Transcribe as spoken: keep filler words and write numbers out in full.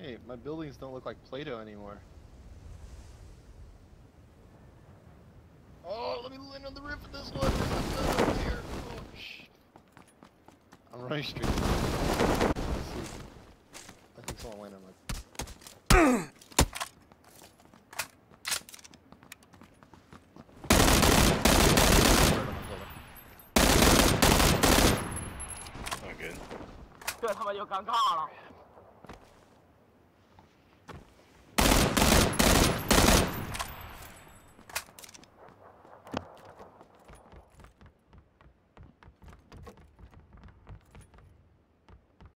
Wait, my buildings don't look like Play-Doh anymore. Oh, let me land on the roof of this one. Over here. Oh, shh. I'm running straight. Let's see. I think someone landed on my. Not good. 这他妈就尴尬了。